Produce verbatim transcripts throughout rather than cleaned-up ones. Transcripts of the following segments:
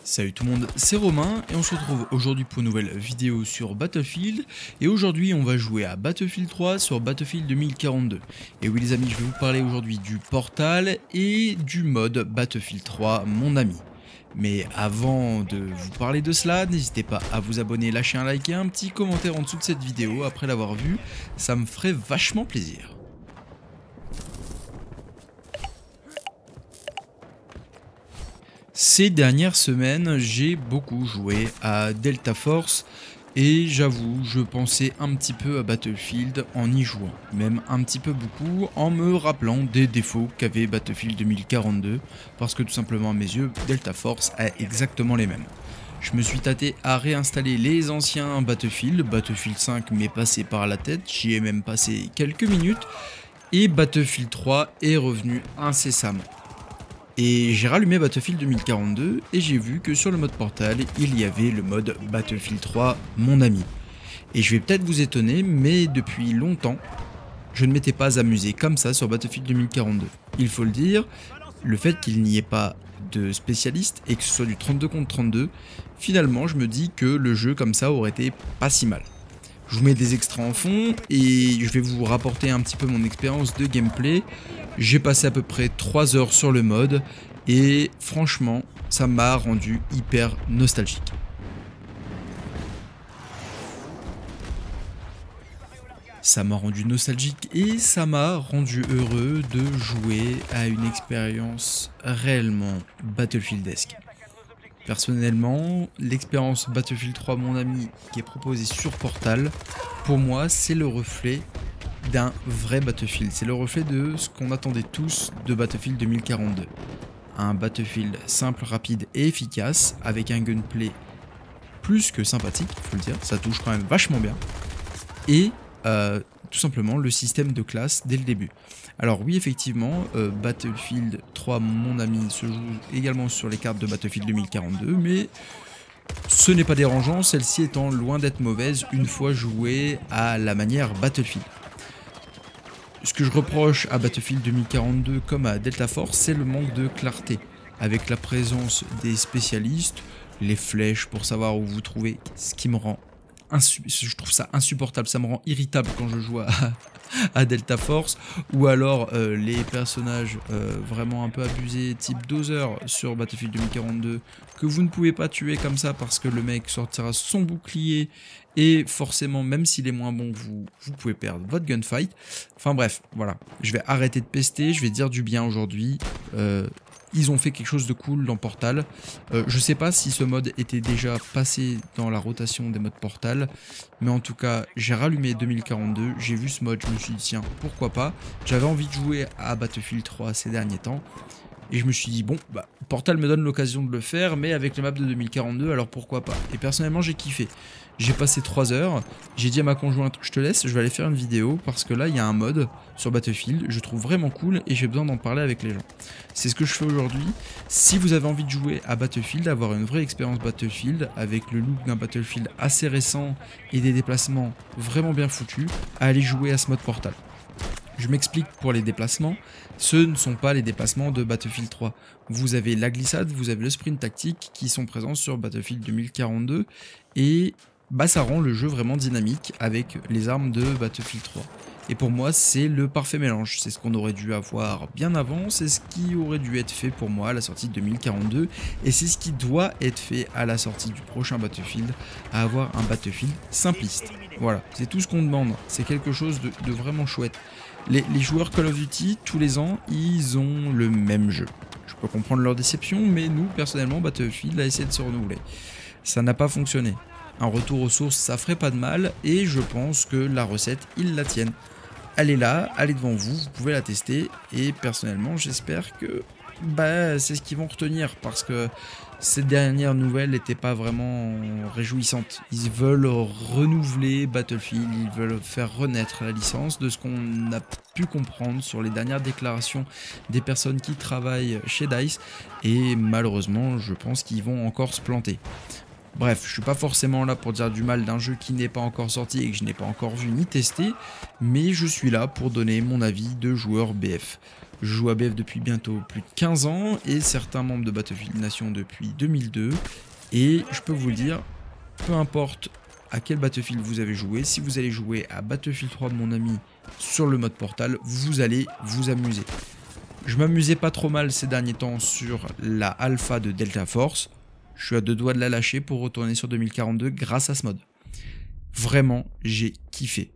Salut tout le monde, c'est Romain et on se retrouve aujourd'hui pour une nouvelle vidéo sur Battlefield. Et aujourd'hui on va jouer à Battlefield trois sur Battlefield deux mille quarante-deux. Et oui les amis, je vais vous parler aujourd'hui du Portal et du mode Battlefield trois mon ami. Mais avant de vous parler de cela, n'hésitez pas à vous abonner, lâcher un like et un petit commentaire en dessous de cette vidéo après l'avoir vue, ça me ferait vachement plaisir. Ces dernières semaines, j'ai beaucoup joué à Delta Force et j'avoue, je pensais un petit peu à Battlefield en y jouant, même un petit peu beaucoup en me rappelant des défauts qu'avait Battlefield deux mille quarante-deux, parce que tout simplement à mes yeux, Delta Force a exactement les mêmes. Je me suis tâté à réinstaller les anciens Battlefield, Battlefield cinq m'est passé par la tête, j'y ai même passé quelques minutes, et Battlefield trois est revenu incessamment. Et j'ai rallumé Battlefield deux mille quarante-deux et j'ai vu que sur le mode Portal, il y avait le mode Battlefield trois mon ami. Et je vais peut-être vous étonner, mais depuis longtemps, je ne m'étais pas amusé comme ça sur Battlefield deux mille quarante-deux. Il faut le dire, le fait qu'il n'y ait pas de spécialiste et que ce soit du trente-deux contre trente-deux, finalement je me dis que le jeu comme ça aurait été pas si mal. Je vous mets des extraits en fond et je vais vous rapporter un petit peu mon expérience de gameplay. J'ai passé à peu près trois heures sur le mode et franchement, ça m'a rendu hyper nostalgique. Ça m'a rendu nostalgique et ça m'a rendu heureux de jouer à une expérience réellement Battlefieldesque. Personnellement, l'expérience Battlefield trois mon ami qui est proposée sur Portal, pour moi c'est le reflet d'un vrai Battlefield. C'est le reflet de ce qu'on attendait tous de Battlefield deux mille quarante-deux. Un Battlefield simple, rapide et efficace, avec un gunplay plus que sympathique, faut le dire, ça touche quand même vachement bien. Et euh, tout simplement le système de classe dès le début. Alors oui effectivement, euh, Battlefield trois mon ami se joue également sur les cartes de Battlefield deux mille quarante-deux, mais ce n'est pas dérangeant, celle-ci étant loin d'être mauvaise une fois jouée à la manière Battlefield. Ce que je reproche à Battlefield deux mille quarante-deux comme à Delta Force, c'est le manque de clarté. Avec la présence des spécialistes, les flèches pour savoir où vous trouvez, ce qui me rend je trouve ça insupportable, ça me rend irritable quand je joue à, à Delta Force, ou alors euh, les personnages euh, vraiment un peu abusés type Dozer sur Battlefield deux mille quarante-deux que vous ne pouvez pas tuer comme ça parce que le mec sortira son bouclier et forcément même s'il est moins bon vous, vous pouvez perdre votre gunfight. Enfin bref, voilà, je vais arrêter de pester, je vais dire du bien aujourd'hui. euh, Ils ont fait quelque chose de cool dans Portal. Euh, je sais pas si ce mode était déjà passé dans la rotation des modes Portal. Mais en tout cas, j'ai rallumé deux mille quarante-deux. J'ai vu ce mode, je me suis dit tiens, pourquoi pas. J'avais envie de jouer à Battlefield trois ces derniers temps. Et je me suis dit bon, bah, Portal me donne l'occasion de le faire. Mais avec les maps de deux mille quarante-deux, alors pourquoi pas. Et personnellement, j'ai kiffé. J'ai passé trois heures. J'ai dit à ma conjointe, je te laisse, je vais aller faire une vidéo. Parce que là, il y a un mode sur Battlefield. Je trouve vraiment cool et j'ai besoin d'en parler avec les gens. C'est ce que je fais aujourd'hui. Si vous avez envie de jouer à Battlefield, avoir une vraie expérience Battlefield, avec le look d'un Battlefield assez récent et des déplacements vraiment bien foutus, allez jouer à ce mode Portal. Je m'explique pour les déplacements, ce ne sont pas les déplacements de Battlefield trois. Vous avez la glissade, vous avez le sprint tactique qui sont présents sur Battlefield deux mille quarante-deux et bah, ça rend le jeu vraiment dynamique avec les armes de Battlefield trois. Et pour moi, c'est le parfait mélange. C'est ce qu'on aurait dû avoir bien avant. C'est ce qui aurait dû être fait pour moi à la sortie de deux mille quarante-deux. Et c'est ce qui doit être fait à la sortie du prochain Battlefield. À avoir un Battlefield simpliste. Voilà, c'est tout ce qu'on demande. C'est quelque chose de, de vraiment chouette. Les, les joueurs Call of Duty, tous les ans, ils ont le même jeu. Je peux comprendre leur déception, mais nous, personnellement, Battlefield a essayé de se renouveler. Ça n'a pas fonctionné. Un retour aux sources, ça ferait pas de mal. Et je pense que la recette, ils la tiennent. Elle est là, elle est devant vous, vous pouvez la tester et personnellement j'espère que bah, c'est ce qu'ils vont retenir parce que ces dernières nouvelles n'étaient pas vraiment réjouissantes. Ils veulent renouveler Battlefield, ils veulent faire renaître la licence de ce qu'on a pu comprendre sur les dernières déclarations des personnes qui travaillent chez DICE et malheureusement je pense qu'ils vont encore se planter. Bref, je suis pas forcément là pour dire du mal d'un jeu qui n'est pas encore sorti et que je n'ai pas encore vu ni testé, mais je suis là pour donner mon avis de joueur B F. Je joue à B F depuis bientôt plus de quinze ans et certains membres de Battlefield Nation depuis deux mille deux, et je peux vous le dire, peu importe à quel Battlefield vous avez joué, si vous allez jouer à Battlefield trois de mon ami sur le mode Portal, vous allez vous amuser. Je m'amusais pas trop mal ces derniers temps sur la alpha de Delta Force. Je suis à deux doigts de la lâcher pour retourner sur deux mille quarante-deux grâce à ce mode. Vraiment, j'ai kiffé.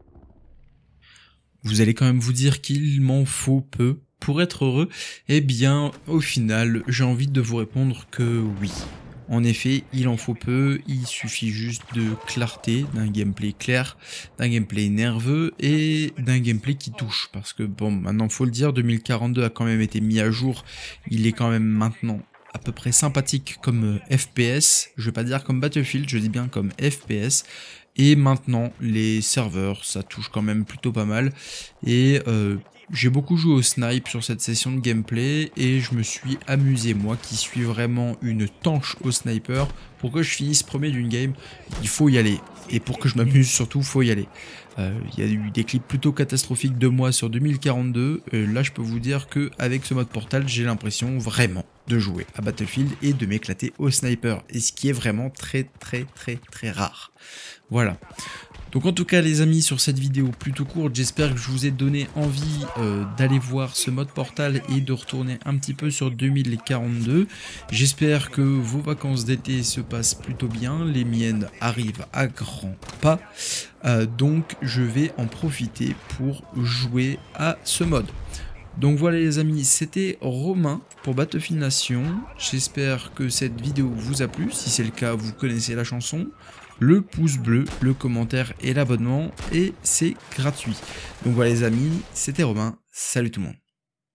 Vous allez quand même vous dire qu'il m'en faut peu pour être heureux. Eh bien, au final, j'ai envie de vous répondre que oui. En effet, il en faut peu, il suffit juste de clarté, d'un gameplay clair, d'un gameplay nerveux et d'un gameplay qui touche. Parce que bon, maintenant faut le dire, deux mille quarante-deux a quand même été mis à jour, il est quand même maintenant à peu près sympathique comme F P S, je vais pas dire comme Battlefield, je dis bien comme F P S. Et maintenant, les serveurs, ça touche quand même plutôt pas mal. Et euh, j'ai beaucoup joué au snipe sur cette session de gameplay et je me suis amusé, moi qui suis vraiment une tanche au sniper. Pour que je finisse premier d'une game, il faut y aller. Et pour que je m'amuse surtout, il faut y aller. Euh, il y a eu des clips plutôt catastrophiques de moi sur deux mille quarante-deux. Et là, je peux vous dire qu'avec ce mode Portal, j'ai l'impression vraiment de jouer à Battlefield et de m'éclater au sniper. Et ce qui est vraiment très très très très rare. Voilà. Donc en tout cas les amis, sur cette vidéo plutôt courte, j'espère que je vous ai donné envie euh, d'aller voir ce mode Portal et de retourner un petit peu sur deux mille quarante-deux. J'espère que vos vacances d'été se passent plutôt bien, les miennes arrivent à grands pas, euh, donc je vais en profiter pour jouer à ce mode. Donc voilà les amis, c'était Romain pour Battlefield Nation. J'espère que cette vidéo vous a plu. Si c'est le cas, vous connaissez la chanson. Le pouce bleu, le commentaire et l'abonnement, et c'est gratuit. Donc voilà les amis, c'était Romain, salut tout le monde.